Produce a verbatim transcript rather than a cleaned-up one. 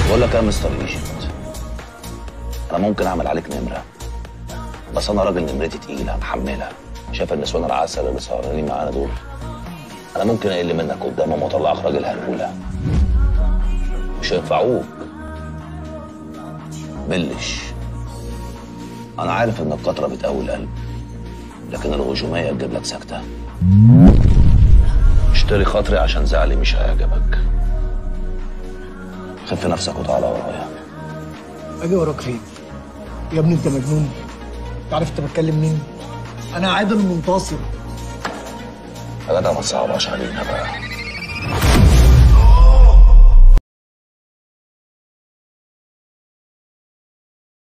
بقول لك يا مستر ايجيبت، انا ممكن اعمل عليك نمره، بس انا راجل نمرتي تقيله محمله. شايف النسوان العسل اللي سهرانين معانا دول؟ انا ممكن اقل منك قدامهم واطلعك راجل هلهوله. مش هينفعوك. بلش. انا عارف ان القطره بتقوي القلب، لكن الهجوميه تجيب لك سكته. اشتري خاطري عشان زعلي مش هيعجبك. خف نفسك وتعالى ورايا. اجي وراك فين؟ يا ابني انت مجنون؟ انت عارف انت بتكلم مين؟ انا عادل منتصر. يا جدع ما تصعبهاش علينا بقى.